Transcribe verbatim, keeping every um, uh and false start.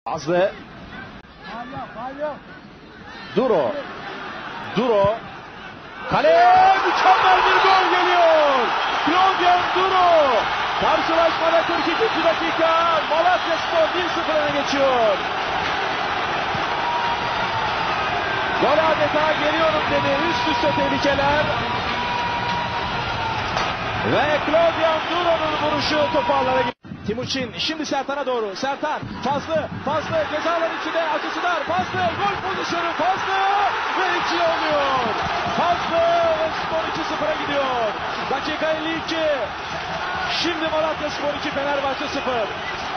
Azlı. Duro. Duro. Kale, mükemmel bir gol geliyor. Claudian Duro. Karşılaşmada kırk ikinci dakika. Malatyaspor bir sıfır öne geçiyor. Gol adeta geliyorum dedi. Üst üste tehlikeler. Ve Claudian Duro'nun vuruşu toparlara gitti. Timuçin şimdi Sertan'a doğru. Sertan Fazlı, Fazlı cezalar içinde açısı dar. Fazlı gol pozisyonu Fazlı ve iki oluyor. Fazlı ve skor iki sıfıra gidiyor. Dakika elli iki. Şimdi Malatyaspor iki Fenerbahçe sıfır.